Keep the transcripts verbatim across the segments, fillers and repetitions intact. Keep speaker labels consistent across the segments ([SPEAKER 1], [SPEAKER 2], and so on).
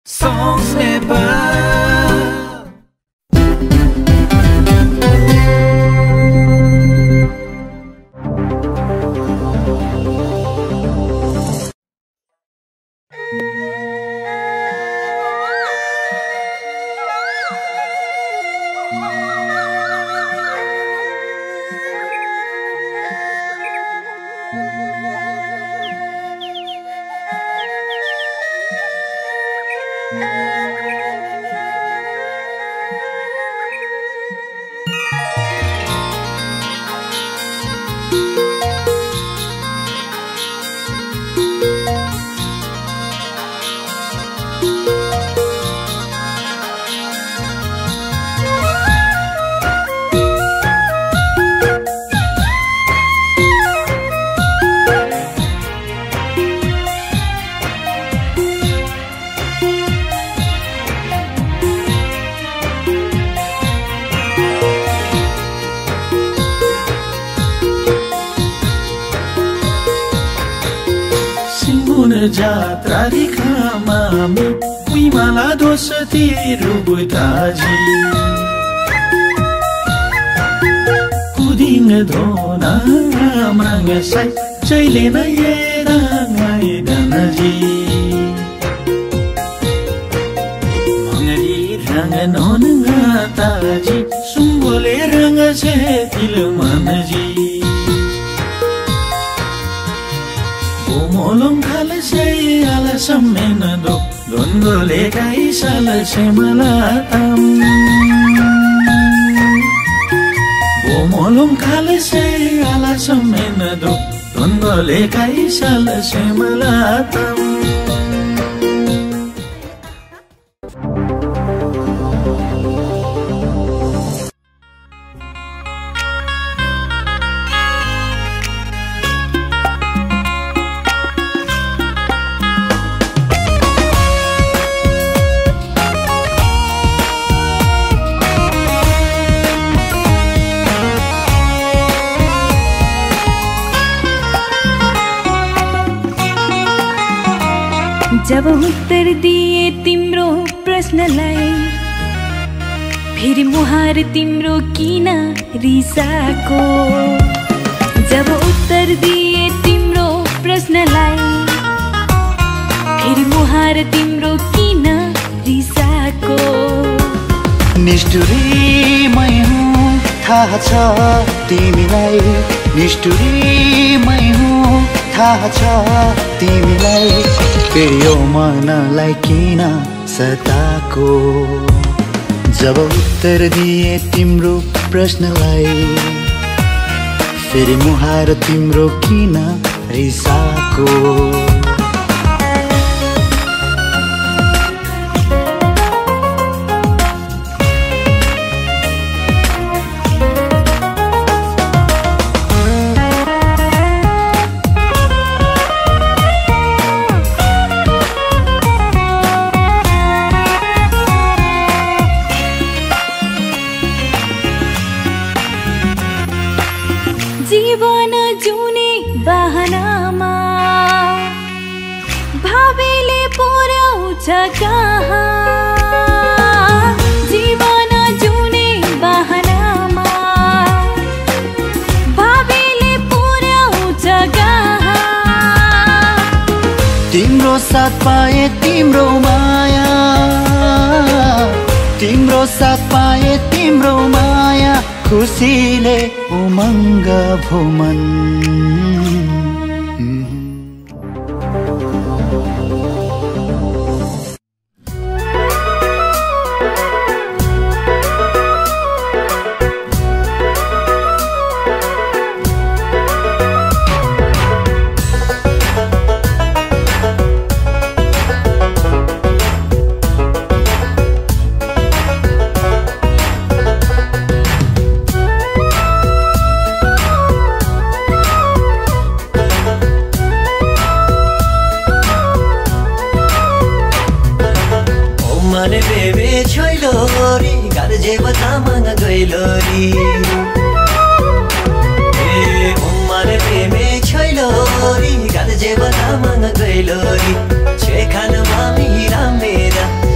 [SPEAKER 1] Songs never जात्रा दिखामामी उइमाला दोसती रुबुताजी कुदिङ धोना माङ साइ चैले न येरा गाइ दनजी मंगरी रंग नोन ताजी सुंगोले रंग से तिल मनजी मोलम खाल से आला सम्मेन दो गोंगोले काई साल से मलातम वो मोलम खाल से आला सम्मेन दो गोंगोले काई साल से मलातम
[SPEAKER 2] जब उत्तर दिए तिम्रो प्रश्नलाई फेरि मुहार तिम्रो किन रिसाको जब उत्तर दिए तिम्रो प्रश्नलाई फेरि मुहार तिम्रो किन रिसाको
[SPEAKER 3] निष्ठुरी मै हुँ थाहा छ तिमीलाई निष्ठुरी मै हुँ थाहा छ तिमीलाई फेरि यो मनलाई किन सताको जब उत्तर दिए तिम्रो प्रश्नलाई फेरि मुहार तिम्रो किन रिसाको
[SPEAKER 2] जीवन जुने बहानामा भावेले पुर्याउँछ कहाँ जीवन जुने बहानामा भावेले पुर्याउँछ कहाँ
[SPEAKER 3] तिम्रो साथ पाए तिम्रो माया तिम्रो साथ पाए तिम्रो माया खुसीले उमङ्ग भुमन
[SPEAKER 4] माने बेबे छैलोरी गार्जे बता मन गइलोरी ए ओ माने बेबे छैलोरी गार्जे बता मन गइलोरी छे खान मामी रामेरा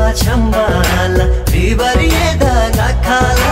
[SPEAKER 4] छम्बाला रिबरिए दागा खाला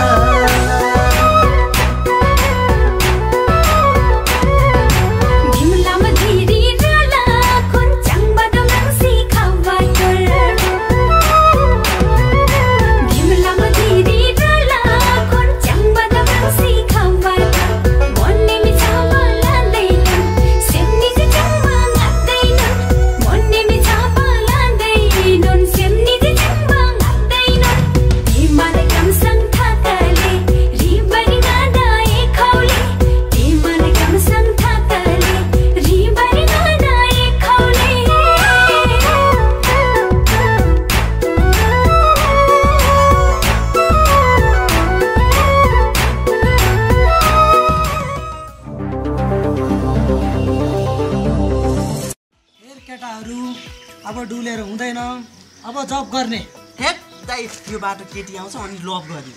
[SPEAKER 5] अब डुलेर हुँदैन अब जब गर्ने
[SPEAKER 6] हेट दाइ यो बाटो केटी आउँछ अनि लभ गर्ने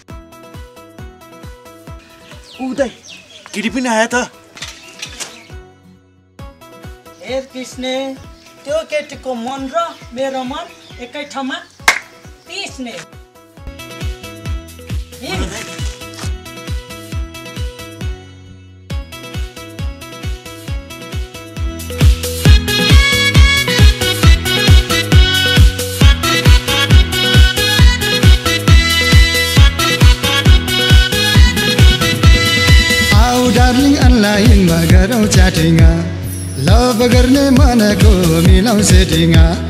[SPEAKER 5] उ दाइ
[SPEAKER 6] केटी पनि आयो त
[SPEAKER 5] हेर कृष्ण त्यो केटीको मन र मेरो मन एकै ठाउँमा पिस्ने
[SPEAKER 7] लाइनमा गरौँ च्याटिङ लभ गर्ने मनको मिलाउँ सेटिङ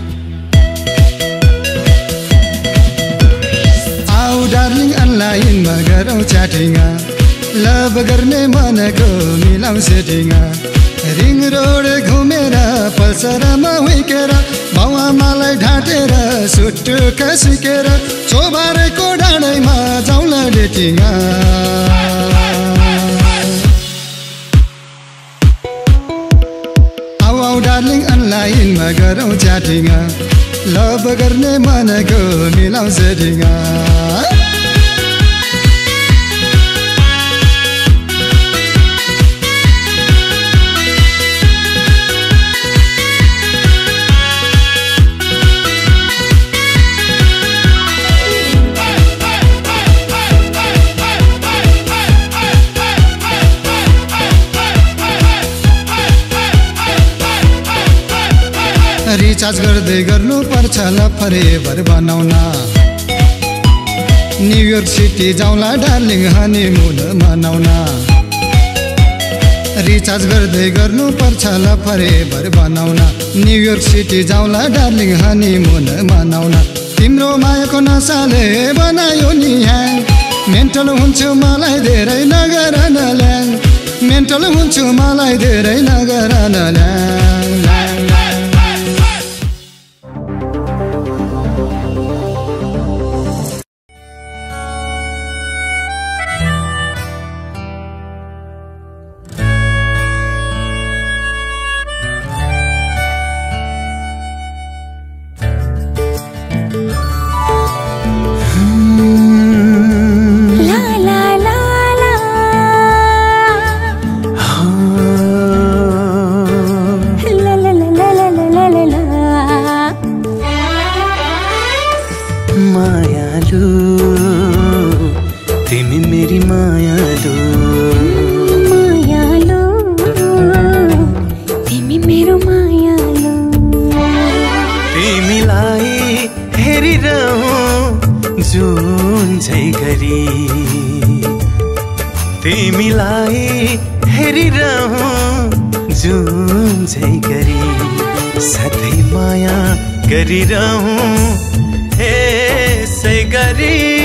[SPEAKER 7] आऊ डार्लिङ अनलाइनमा गरौँ च्याटिङ लभ गर्ने मनको मिलाउँ सेटिङ रिङ रोड घुमेर पल्सरमा हुइकेर बाउआमालाई ढाँटेर सुटुका सिकेर चोबारेको डाँडैमा जाउँला डेटिङ डार्लिङ अनलाइनमा गरौँ च्याटिङ लभ गर्ने मनको मिलाउँ सेटिङ रिचार्ज गर्दै गर्नु पर्छ ल फरेभर बनाउन न्युयोर्क सिटी जाउँला डार्लिङ हनीमुन मनाउन रिचार्ज गर्दै गर्नु पर्छ ल फरेभर बनाउन न्युयोर्क सिटी जाउँला डार्लिङ हनीमुन मनाउन तिम्रो मायाको नसाले बनायो नि ह्याङ मेन्टल हुन्छु मलाई धेरै नगर न ल्याङ मेन्टल हुन्छु मलाई धेरै नगर न ल्याङ
[SPEAKER 4] तिमीलाई हेरिरहँ जुन झै गरी सधैँ माया गरिरहँ यसै गरी